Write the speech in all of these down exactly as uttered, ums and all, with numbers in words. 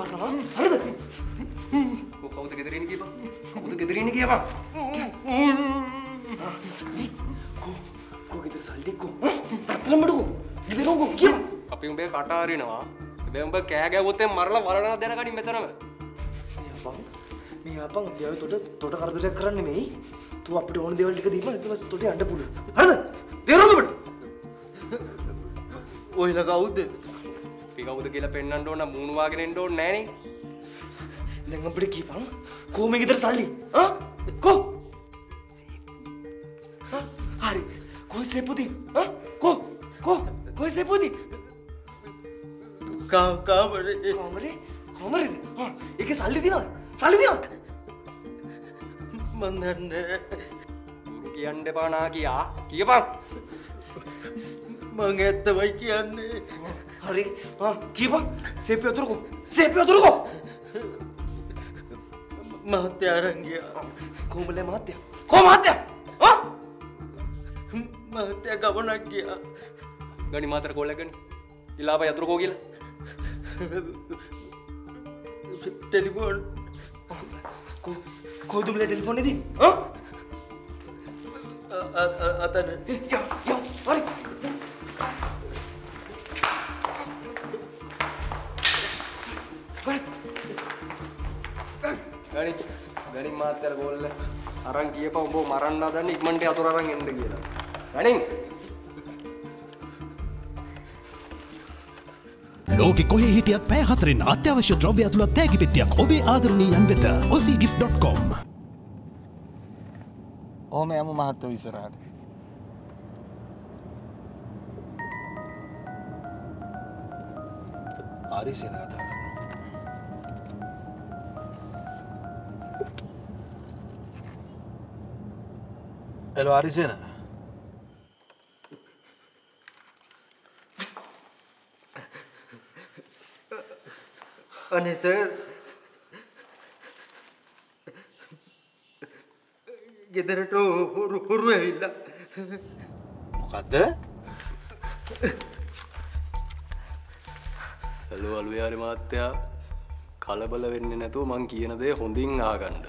කරනවා. හරිද? කො කවුද ගෙදර ඉන්නේ කියපන්. කවුද ගෙදර ඉන්නේ කියපන්. කො කො ගෙදර සල්ලි කො. රත්තරන් බඩු. ගෙදර කො කියපන්. අපි උඹේ කට අරිනවා. හැබැයි උඹ කෑ ගැව්වොත් මරලා වලනවා දැනගනි මෙතනම. මේ අපන් යාව තොට තොට කරදරයක් කරන්නේ නෙමෙයි. तू අපිට ඕන දේවල් ටික දීපන් ඊට පස්සේ තොට යන්න පුළුවන්. හරිද? තේරුණාද ඔබට? ඔයලා කවුද? අපි කවුද කියලා පෙන්වන්න ඕන මූණු වාගෙන එන්න ඕනේ නෑනේ. දැන් අපිට කියපන් කොහොම ගෙදර සල්ලි? ආ? කො? හරි. කොයි සෙපුදි? ආ? කො? කො? කොයි සෙපුදි? කා කාමරේ. කාමරේ? කාමරේද? ආ, ඒකේ සල්ලි දිනවද? සල්ලි දිනවද? මන් දන්නේ. උරු කියන්න එපා නා කියා. කියපන්. මං ඇත්තමයි කියන්නේ. හරි. ආ, කියපන්. සේපය අතුරුකෝ. සේපය අතුරුකෝ. මහත්තයා අරන් ගියා. කොහොමද මහත්තයා? කොහොම මහත්තයා? ආ? මහත්තයා ගමනක් ගියා. ගණි මාතර කොල්ල ගනි. ඉලාපය අතුරුකෝ කියලා. ටෙලිෆෝන් को को तुमले टेलीफोन नहीं दी हाँ आता नहीं क्या क्या अरे गणी गणी मात कर बोल ले अरंग किए पाऊँ वो मरण ना था निक मंडे आतुर अरंग इंडे किया गणी ලෝකෙ කොහේ හිටියත් පැය හතරෙන් අත්‍යවශ්‍ය ද්‍රව්‍ය ඇතුළත් තෑගි පෙට්ටියක් ඔබේ ආදරණීයයන් වෙත ඔසී ගිෆ්ට් ඩොට් කොම්. ඔහොම යමු මහත්තයෝ ඉස්සරහට. ආරි සේන කතා කරනවා. හෙලෝ ආරි සේන. अने सर ගෙදරට හුරු ඇවිල්ලා මොකද්ද? හලෝ අලුයාරි මාත්‍යා කලබල වෙන්නේ නැතුව මං කියන දේ හොඳින් ආගන්න.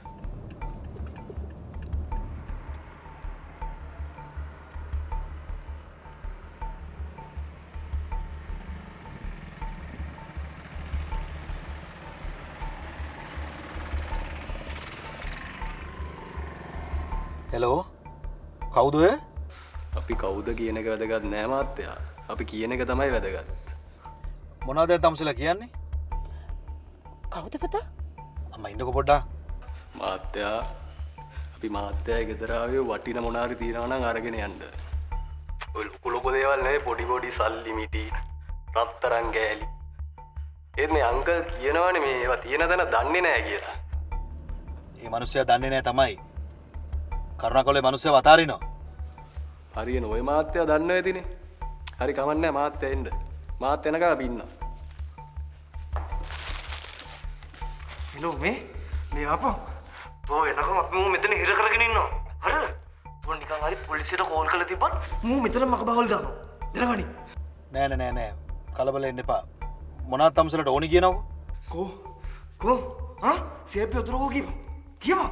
හෙලෝ කවුද ඔය? අපි කවුද කියන එක වැදගත් නෑ මාත්‍යා. අපි කියන එක තමයි වැදගත්. මොනවද තමුසලා කියන්නේ? කවුද පුතා? අම්මා ඉන්නකො පොඩ්ඩක්. මාත්‍යා අපි මාත්‍යාගේ ගෙදර ආවේ වටින මොන හරි තියනවා නම් අරගෙන යන්න. ඔය ලොකු ලොකු දේවල් නෙවෙයි පොඩි පොඩි සල්ලි මිටි රත්තරන් ගෑලි. ඒත් මේ අංකල් කියනවනේ මේ ඒවා තියෙන තැන දන්නේ නෑ කියලා. මේ මිනිස්සයා දන්නේ නෑ තමයි. කරුණාකරලා මිනිස්සයා වතාරිනවා. හරියන ඔය මාත්‍යා දන්නව ඇතිනේ. හරි කමන්නේ මාත්‍යා එන්න. මාත් එනකම් අපි ඉන්නවා. හෙලෝ මේ මේ ආපහු. තෝ එනකම් අපි මු මෙතන හිර කරගෙන ඉන්නවා. හරිද? තෝ නිකන් හරි පොලිසියට කෝල් කරලා තිබ්බත් මු මෙතන මක බහවල් දානවා. දරගනි. නෑ නෑ නෑ නෑ. කලබල වෙන්න එපා. මොනවද තමුසලට ඕනි කියනකො? කෝ කෝ හා සේප්පි උතුරකෝ කියපන්. කියපන්.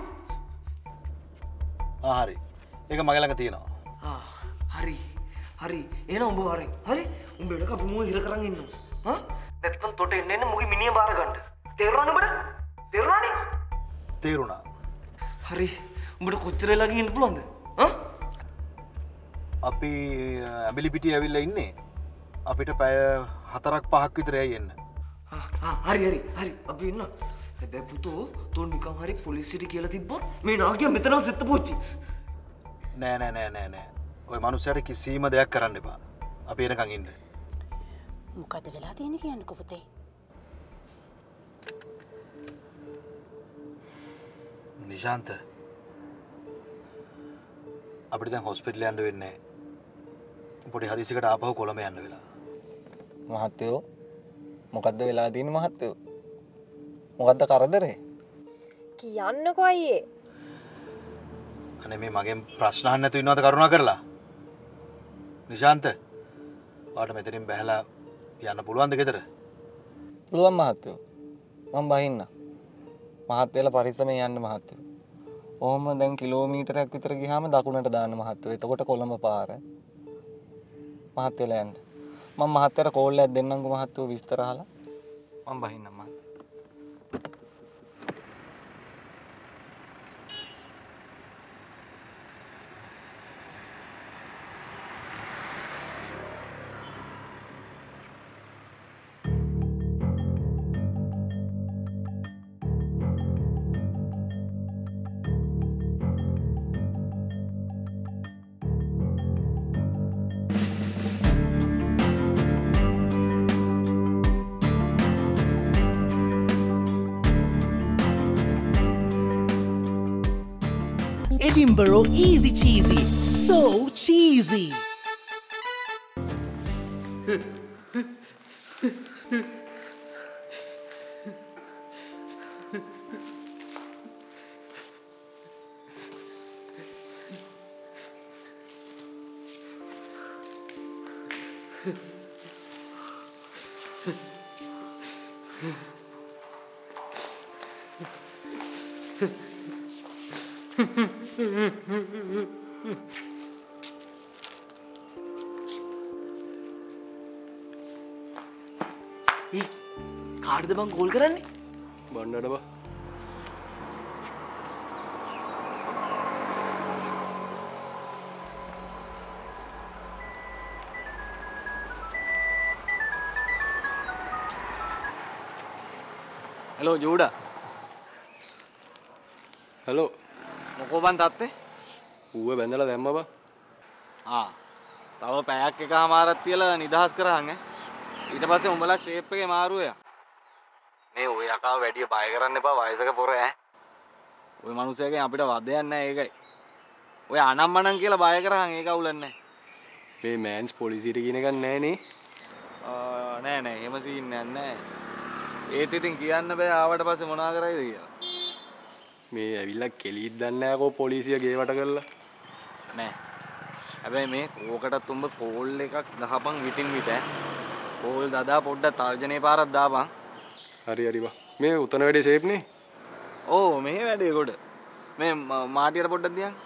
ආ හරි. ඒක මගේ ළඟ තියෙනවා. ආ හරි. හරි. එහෙනම් උඹ වරෙන්. හරි? උඹ වෙනක අපි මොකද හිර කරන් ඉන්නවා. හා? නැත්තම් තොට එන්න එන්න මුගේ මිනිහ බාර ගන්න. තේරුණානේ උඹට? තේරුණානේ? තේරුණා. හරි. උඹට කොච්චර වෙලා ගිහින් ඉන්න පුළුවන්ද? හා? අපි ඇඹිලි පිටියේ ඇවිල්ලා ඉන්නේ. අපිට පැය හතරක් පහක් විතර ඇයි එන්න. ආ ආ හරි හරි හරි. අපි ඉන්නවා. හැබැයි පුතෝ තෝ නිකන් හරි පොලිසියට කියලා තිබ්බොත් මේ නාගයා මෙතනම සෙත්ත පොච්චි. නෑ නෑ නෑ නෑ නෑ. ඔය මනුස්සයාට කිසිම දෙයක් කරන්න එපා. අපි එනකන් ඉන්න. මොකද වෙලා තියෙන්නේ කියන්නකෝ පුතේ? නිශාන්ත අපිට දැන් හොස්පිටල් යන්න වෙන්නේ. පොඩි හදිසියකට ආපහු කොළඹ යන්න වෙලා. මහත්තයෝ මොකද්ද වෙලා තියෙන්නේ මහත්තයෝ? මොකද්ද කරදරේ? කියන්නකෝ අයියේ. අනේ මේ මගෙන් ප්‍රශ්න අහන්න නැතුව ඉන්නවද කරුණා කරලා? නිශාන්ත ඔයාට මෙතනින් බැහැලා යන්න පුළුවන්ද ගෙදර? පුළුවන් මහත්තයෝ. මම බහින්න. මහත්තයලා පරිස්සමෙන් යන්න මහත්තයෝ. ඔහොම දැන් කිලෝමීටරයක් විතර ගියාම දකුණට දාන්න මහත්තයෝ. එතකොට කොළඹ පාර. මහත්තයලා යන්න. මම මහත්තයාට කෝල් එකක් දෙන්නම්කෝ මහත්තයෝ විස්තර අහලා. මම බහින්නම් මහත්තයෝ. Edinburgh easy cheesy, so cheesy. කාටද බං කෝල් කරන්නේ? බණ්ඩට බා. හෙලෝ ජූඩා. හලෝ. මොකෝ බං තාත්තේ? ඌව බැඳලා දැම්ම බා. ආ. තව පැයක් එකමාරක් තියලා නිදහස් කරහන් ඈ. ඊට පස්සේ උඹලා ෂේප් එකේ මාරුවය. මේ ඔය යකාව වැඩි බය කරන්න එපා වයසක පොර ඈ. ඔය මිනිස්සයාගෙන් අපිට වදයක් නැහැ ඒකයි. ඔය අනම්මනම් කියලා බය කරහන් ඒක අවුලක් නැහැ. මේ මෑන්ස් පොලිසියට කියන එකක් නැහැ නේ. ආ නෑ නෑ එහෙම සීන් නෑ නෑ. ඒත් ඉතින් කියන්න බෑ ආවට පස්සේ මොනා කරයිද කියලා. මේ ඇවිල්ලා කෙලිත් දන්නේ නැහැ කෝ පොලිසිය ගේවට කරලා. නෑ. හැබැයි මේ කෝකටත් උඹ කෝල් එකක් ගහපන් විටින් විට ඈ. කෝල් දදා පොඩ්ඩක් තර්ජනේ පාරක් දාපන්. හරි හරි බා. මේ උතන වැඩේ ෂේප් නේ. ඕ මෙහෙ වැඩේ කොට. මේ මාටියට පොඩ්ඩක් දියන්.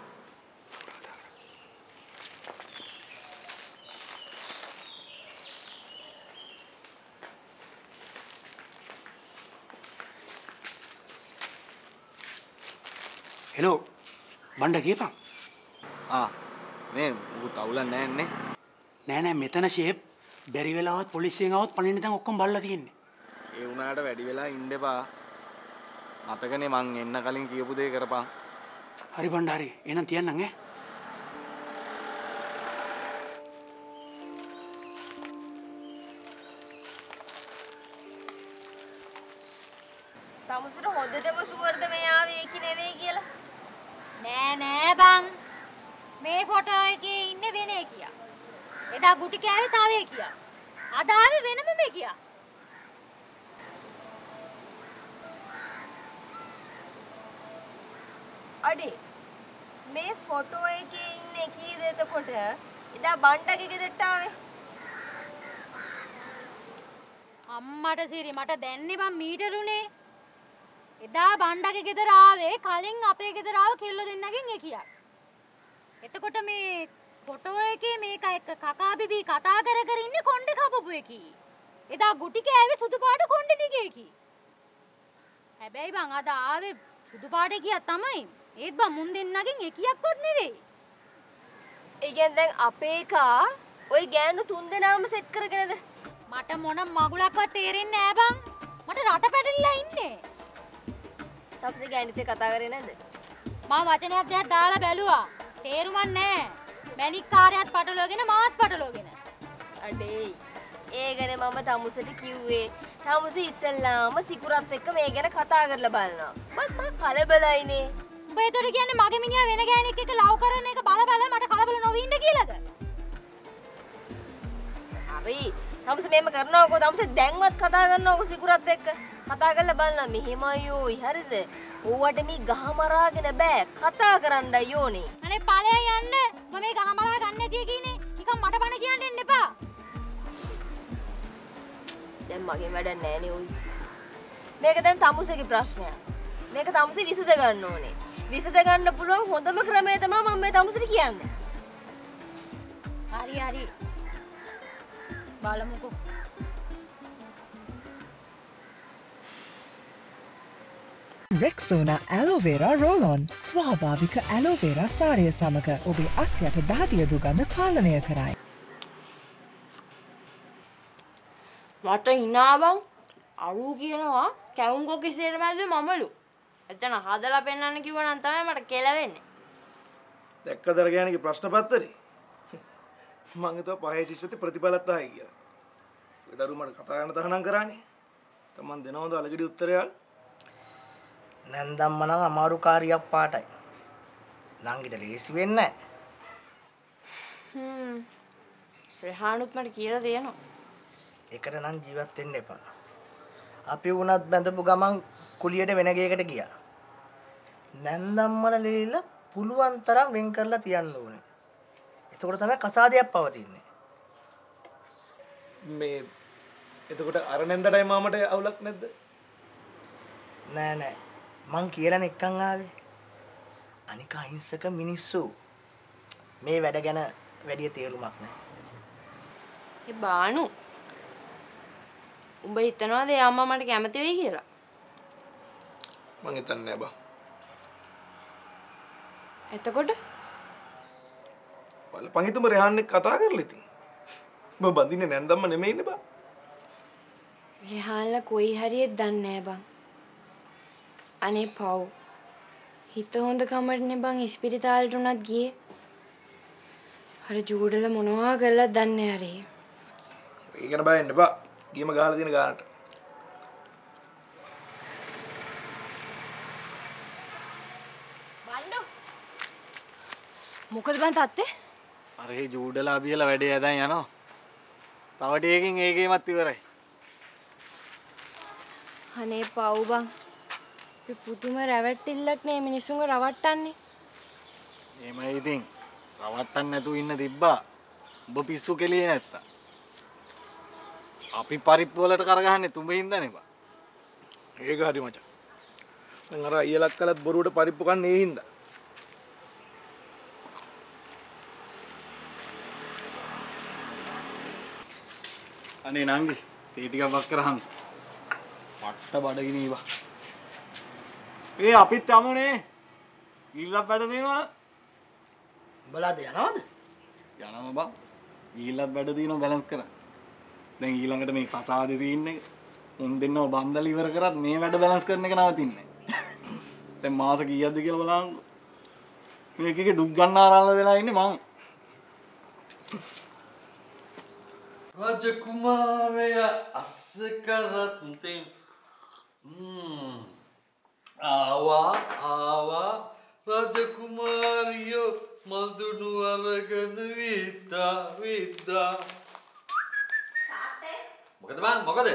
හෙලෝ බණ්ඩ කියපන්. ආ මේ මොකුත් අවුලක් නැහැ නේ. නෑ නෑ මෙතන ෂේප් බැරි වෙලාවත් පොලිසියෙන් આવත් පණින්න දැන් ඔක්කොම බල්ලා තියෙන්නේ. ඒ උනාට වැඩි වෙලා ඉන්න එපා. මතකනේ මං එන්න කලින් කියපු දේ කරපන්. හරි බණ්ඩ හරි. එහෙනම් තියන්නම් ඈ. තමුසට හොදටම ෂුවර්ද මේ ආවේ ඒකි නෙවෙයි කියලා? නෑ නෑ බං. මේ ෆොටෝ එකේ ඉන්නේ වෙන එකියා. එදා ගුටි කෑවේ තව එකියා. අද ආවේ වෙනම මෙකියා. අඩේ මේ ෆොටෝ එකේ ඉන්නේ කීයද එතකොට? එදා බණ්ඩගේ ගෙදරට ආවේ. අම්මට සිරි මට දැන්නේ බං මීටරුනේ. එදා බණ්ඩගේ ගෙදර ආවේ කලින් අපේ ගෙදර ආව කෙල්ල දෙන්නගෙන් එකියක්. එතකොට මේ ෆොටෝ එකේ මේක එක්ක කකා බිබී කතා කර කර ඉන්නේ කොණ්ඩේ කපපු එකි. එදා ගුටි කෑවේ සුදු පාට කොණ්ඩේ දිගේ එකි. හැබැයි බං අද ආවේ සුදු පාට එකියක් තමයි. ඒත් බං මුන් දෙන්නගෙන් එකියක්වත් නෙවෙයි. ඒ කියන්නේ දැන් අපේ එකා ওই ගෑනු තුන් දෙනාම සෙට් කරගෙනද? මට මොන මගුලක්වත් තේරෙන්නේ නෑ බං. මට රට පැටලිලා ඉන්නේ. තප්සේ ගෑනිත් එක්ක කතා කරේ නැද්ද? මම වචනයක් දෙයක් දාලා බැලුවා. තේරුමක් නෑ. මැණික් කාර්යයත් පටලවගෙන මාත් පටලවගෙන. අඩේ ඒ ගැන මම තමුසට කිව්වේ. තමුස ඉස්සෙල්ලාම සිකුරත් එක්ක මේ ගැන කතා කරලා බලනවා. මත් මම කලබලයිනේ. උඹ ඒතොට කියන්නේ මගේ මිනිහා වෙන ගෑණෙක් එක්ක ලව් කරන එක බල බල මට කලබල නොවී ඉන්න කියලාද? හරි. තමුස මේම කරනවකෝ. තමුස දැන්වත් කතා කරනවකෝ සිකුරත් එක්ක. කතා කරලා බලන්න මෙහෙමයි ඕයි හරිද? ඕවට මේ ගහ මරාගෙන බෑ. කතා කරන්නයි ඕනේ. අනේ ඵලයන් යන්න. මම මේ ගහ මරා ගන්න නැතිය කියන්නේ. නිකන් මට බන කියන්න එන්න එපා. දැන් මගේ වැඩක් නෑනේ ඕයි. මේක දැන් තමුසේගේ ප්‍රශ්නයක්. මේක තමුසේ විසඳ ගන්න ඕනේ. විසඳ ගන්න පුළුවන් හොඳම ක්‍රමය තමයි මම මේ තමුසේට කියන්නේ. හරි හරි. බලමුකෝ. Rexona Aloe Vera Roll-On ස්වාභාවික ඇලෝ වේරා සාරය සමග ඔබේ අත්යට දහදිය දුගඳ පාලනය කරයි. මට හිනාබං අරු කියනවා කැවුම් කොකිසේට මැද මමලු. එතන හදලා පෙන්නන්න කිව්වනම් තමයි මට කෙලවෙන්නේ. දැක්කද අර ගෑණිගේ ප්‍රශ්න පත්තරේ? මං හිතුවා පහේ ශිෂ්‍යත්ව ප්‍රතිඵලත් ආයි කියලා. ඒ දරුව මට කතා කරන්න තහනම් කරානේ. තමන් දෙනවද අලගඩි උත්තරයක්? නැන්දම්ම නම් අමාරු කාර්යයක් පාටයි. ළඟිට ලේසි වෙන්නේ නැහැ. හ්ම්. රෙහානුත් මට කියලා දෙනවා. ඒකට නම් ජීවත් වෙන්න එපා. අපි වුණත් බැඳපු ගමන් කුලියට වෙන ගේකට ගියා. නැන්දම්මල ලීලා පුළුවන් තරම් වෙන් කරලා තියන්න ඕනේ. එතකොට තමයි කසාදයක් පවතින්නේ. මේ එතකොට අර නැන්දටයි මාමට අවුලක් නැද්ද? නෑ නෑ. මං කියලා නෙක්කන් ආවේ. අනික අහිංසක මිනිස්සු මේ වැඩ ගැන වැඩි තේරුමක් නෑ. ඒ බානු උඹ හිතනවාද ඒ අම්මා මට කැමති වෙයි කියලා? මං හිතන්නේ නෑ බා. එතකොට බලපන් හිතමු රෙහාන් එක්ක කතා කරලා ඉතින්. ඔබ බඳින්නේ නැන්දම්ම නෙමෙයිනේ බා. රෙහාන්ලා කොයි හරියෙත් දන්නේ නෑ බං. අනේ පව්. හිත හොඳ කමටනේ බං ඉස්පිරිතාලට උනත් ගියේ. අර ජූඩල මොනවා කරලා දන්නේ හරි. ඒ ගැන බය වෙන්න එපා. ගියම ගහලා තියෙන ගානට. බණ්ඩෝ. මොකද බං තාත්තේ? අර ඒ ජූඩලා බියලා වැඩේ ඇදන් යනවා. තව ටිකකින් ඒ ගේමත් ඉවරයි. අනේ පව් බං. ඒ පුදුම රැවටිල්ලක් නේ මිනිස්සුන්ව රවට්ටන්නේ. එහෙමයි ඉතින්. රවට්ටන්න නැතුව ඉන්න තිබ්බා. ඔබ පිස්සු කෙලියේ නැත්තා. අපි පරිප්පු වලට කරගහන්නේ තුඹේ හින්දානේ බා. ඒක හරි මචං. දැන් අර අයියලක් කලත් බොරුවට පරිප්පු කන්නේ ඒ හින්දා. අනේ නංගි තේ ටිකක් වක් කරහන්. පට්ට බඩගිනි බා. ඒ අපිත් යමුනේ. ගිහිල්ලා වැඩ දෙනවනේ. උඹලාද යනවද? යනවා බා. ගිහිල්ලා වැඩ දිනව බැලන්ස් කරා. දැන් ඊළඟට මේ කසාදේ තියෙන්නේ උන් දෙන්නව බන්දල ඉවර කරත් මේ වැඩ බැලන්ස් කරන එක නවතින්නේ. දැන් මාස කීයක්ද කියලා බලන්න. මේකේ දුක් ගන්න ආරාල වෙලා ඉන්නේ මං. රාජකුමාරයා අස්ස කරත්තේ ම්ම් ආවා ආවා රාජකුමාරියෝ මඳුණු අරගෙන විද්දා විද්දා තාත්තේ මොකද බං මොකද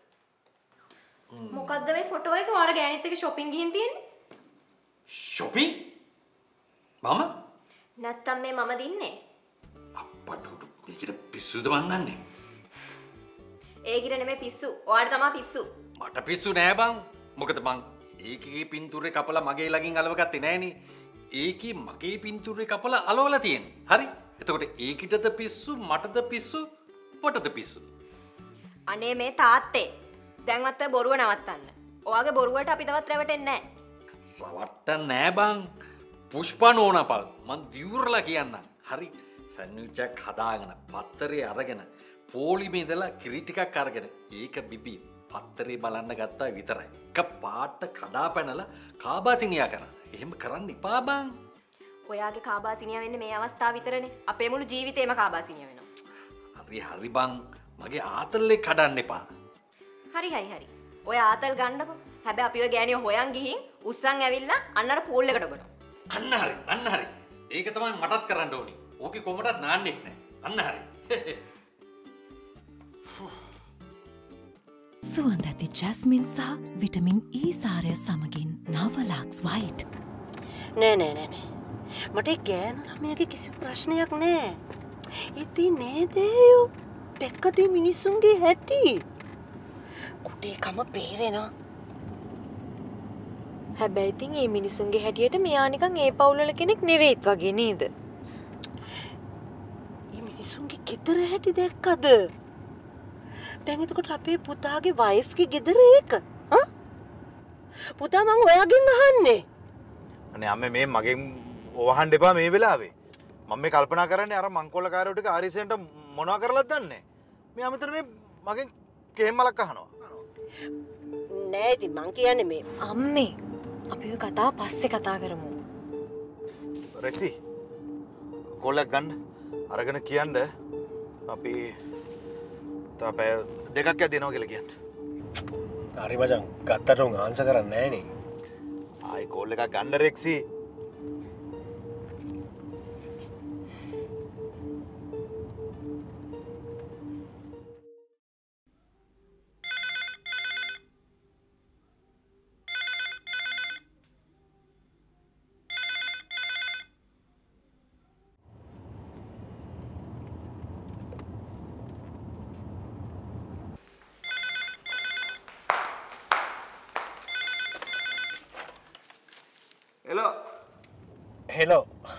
මොකද්ද මේ ෆොටෝ එක ඔයාලා ගෑනිත් එක්ක shopping ගිහින් තියෙන්නේ shopping මම නැත්තම් මේ මම දින්නේ අප්පට මේකට පිස්සුද මන් දන්නේ ඒකිට නෙමෙයි පිස්සු ඔයාලට තමයි පිස්සු මට පිස්සු නෑ බං මොකද බං ඒකේ පින්තූරේ කපලා මගේ ළඟින් අලව ගත්තේ නෑනේ ඒකේ මගේ පින්තූරේ කපලා අලවලා තියෙන්නේ හරි එතකොට ඒකිටද පිස්සු මටද පිස්සු පොටද පිස්සු අනේ මේ තාත්තේ දැන්වත් ඔය බොරුව නවත්තන්න ඔයාගේ බොරුවට අපි තවත් රැවටෙන්නේ නෑ රවට්ට නෑ බං පුෂ්පා නෝනපල් මං දියුරලා කියන්නම් හරි සැන්ඩ්විච් එකක් හදාගෙන පත්තරේ අරගෙන පොලිමේ ඉඳලා කිරි ටිකක් අරගෙන ඒක බිබි පත්තරේ බලන්න ගත්තා විතරයි. එක පාට කඩා පැනලා කාබාසිනියා කරා. එහෙම කරන්න එපා බං. ඔයාගේ කාබාසිනියා වෙන්නේ මේ අවස්ථාව විතරනේ. අපේ මුළු ජීවිතේම කාබාසිනියා වෙනවා. හරි හරි බං. මගේ ආතල්ලේ කඩන්න එපා. හරි හරි හරි. ඔය ආතල් ගන්නකො. හැබැයි අපි ඔය ගෑණියෝ හොයන් ගිහින් උස්සන් ඇවිල්ලා අන්න අර පූල් එකට බනවා. අන්න හරි අන්න හරි. ඒක තමයි මටත් කරන්න ඕනි. ඕකේ කොහමදත් නාන්නෙත් නෑ. අන්න හරි. සුවඳ ඇති ජැස්මින් සහ විටමින් E සාරය සමගින් නවලාක්ස් වයිට්. නෑ නෑ නෑ නෑ. මට ඒ ගෑනු ළමයාගේ කිසිම ප්‍රශ්නයක් නෑ. ඉතින් නේදයෝ දැක්කද මිනිස්සුන්ගේ හැටි? කුටේ කම පේරෙනවා. හැබැයි ඉතින් මේ මිනිසුන්ගේ හැටියට මෙයා නිකන් ඒ පවුල්වල කෙනෙක් නෙවෙයිත් වගේ නේද? මේ මිනිසුන්ගේ ගෙදර හැටි දැක්කද? දැන් එතකොට අපේ පුතාගේ වයිෆ්ගේ ගෙදර ඒක. හා? පුතා මං ඔයාගෙන් අහන්නේ. අනේ අම්මේ මේ මගෙන් වහන්න එපා මේ වෙලාවේ. මම මේ කල්පනා කරන්නේ අර මංකොල්ලකාරයෝ ටික ආරිසෙන්ට මොනවා කරලාද දන්නේ. මේ අමතර මේ මගෙන් කේම්මලක් අහනවා. නෑ ඉතින් මං කියන්නේ මේ අම්මේ අපි ඔය කතාව පස්සේ කතා කරමු. රෙක්සි කොල්ලක් ගන්න අරගෙන කියන්න අපි තා පැය දෙකක් යදිනවා කියලා කියන්න. හරි මචං ගත්තට උන් ආන්සර් කරන්නේ නැහැ නේ. ආයි කෝල් එකක් ගන්න රෙක්සි. Hello. Hello.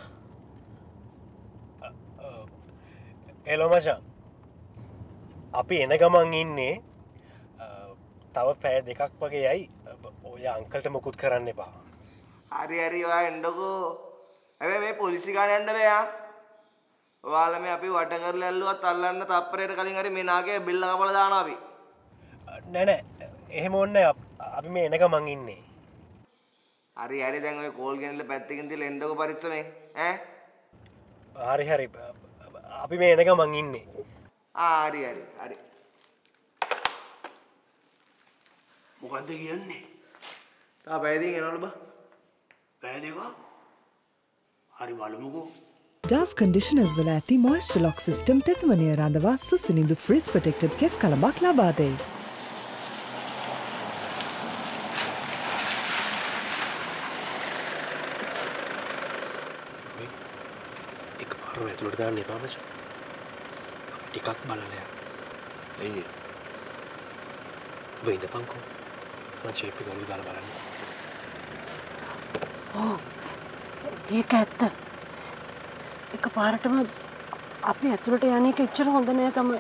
Hello මචං. අපි එන ගමන් ඉන්නේ තව පැය දෙකක් වගේ යයි. ඔය අංකල්ට මොකුත් කරන්න එපා. හරි හරි ඔයා එන්නකෝ. හැබැයි මේ පොලිසි ගාන යන්න බෑ ආ. ඔයාලා මේ අපි වට කරලා ඇල්ලුවත් අල්ලන්න තප්පරයට කලින් හරි මේ නාගේ බෙල්ල කපලා දානවා අපි. නෑ නෑ එහෙම ඕනේ අපි මේ එන ගමන් ඉන්නේ. හරි හරි දැන් ඔය කෝල් ගෙනල්ලා පැත්තකින් තියලා එන්නකෝ පරිස්සමෙන් ඈ. හරි හරි අපි මේ එන ගමන් ඉන්නේ. ආ හරි හරි හරි. මොකද්ද කියන්නේ? තා පැය දෙකක් එනවලු බා. පැය දෙකක්? හරි බලමුකෝ. Dove conditioners වල ඇති moisture lock system තෙතමනය රඳවා සුසිනිඳු freeze protected කෙස් කලඹක් ලබා දෙයි. එකපාරම ඇතුළට දාන්න එපා මචං. ටිකක් බලලා යන්න. එයි. වෙයිද පංකෝ. මම ෂේප් එක ඔලුව දාලා බලන්න. ඔව්. ඒක ඇත්ත. එකපාරටම අපි ඇතුළට යන එක එච්චර හොඳ නෑ තමයි.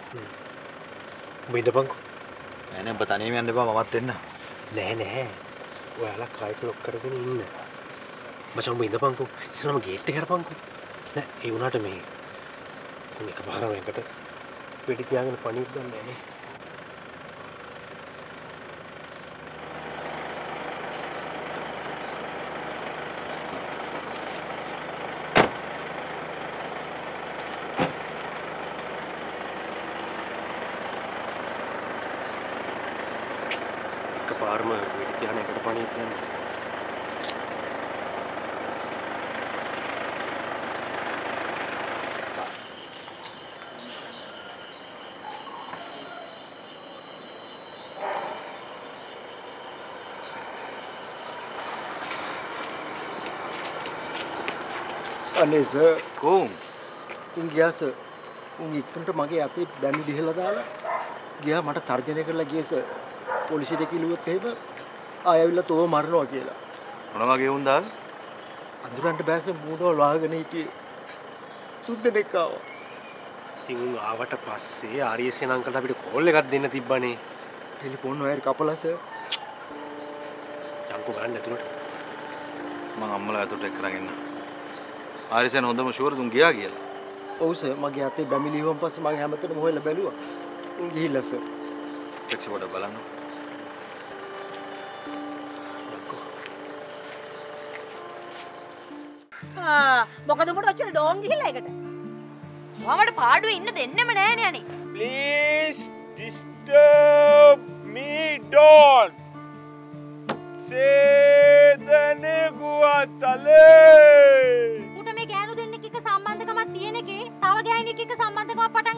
වෙයිද පංකෝ. නෑ නෑ ඔබ තනියම යන්න එපා මමත් එන්න. නෑ නෑ. ඔයාලා කායික ලොක් කරගෙන ඉන්න. මචං ඔබ ඉඳපන්කෝ. ඉස්සරහම ගේට් එක කරපන්කෝ. නෑ ඒ වුණාට මේ මේක පාරම එකට වෙඩි තියාගෙන පණිවිඩ ගන්න නෑනේ. එක පාරම වෙඩි තියාගෙන එකට පණිවිඩ ගන්න. අනේ සර් කොහොම උන් ගියා සර් උන් ඉක්මනට මගේ අතේ බැමි දිහලා දාලා ගියා මට තර්ජනය කරලා ගියේ සර් පොලිසියට කිව්වොත් එහෙම ආය ඇවිල්ලා තෝව මරනවා කියලා මොන වගේ වුන්ද ආවේ අඳුරන්න බෑ සර් මූණවල වහගෙන හිටියේ තුන් දෙනෙක් ආවා ඉතින් උන් ආවට පස්සේ ආරියසෙන් අංකල්ට අපිට කෝල් එකක් දෙන්න තිබ්බනේ ටෙලිෆෝන් වයර් කපලා සර් යන්කෝ ගන්න ඇතුළට මම අම්මලා ඇතුළට එක්ක කරගෙන එන්න ආරිසෙන් හොඳම ෂුවර් දුන් ගියා කියලා. ඔව් සර් මගේ අතේ බැමි ලියුම් පස්සේ මම හැමතැනම හොයලා බැලුවා. උන් ගිහිල්ලා සර්. ටැක්සි වල බලන්න. ආ මොකද උඹට ඔච්චර ඩෝන් ගිහිල්ලා එකට? මමට පාඩුවේ ඉන්න දෙන්නෙම නෑනේ අනේ. Please disturb me don't. සේදනේ ගුවන්තලේ උට මේ ගෑනු දෙන්නෙක් එක්ක සම්බන්ධකමක් තියෙන එකේ තව ගෑණියෙක් එක්ක සම්බන්ධකමක් පටන්